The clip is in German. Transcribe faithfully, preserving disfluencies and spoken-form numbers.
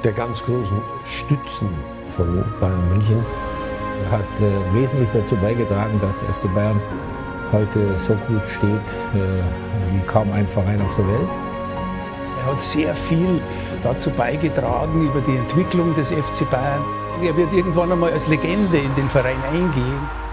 der ganz großen Stützen von Bayern München. Er hat äh, wesentlich dazu beigetragen, dass F C Bayern heute so gut steht äh, wie kaum ein Verein auf der Welt. Er hat sehr viel dazu beigetragen über die Entwicklung des F C Bayern. Er wird irgendwann einmal als Legende in den Verein eingehen.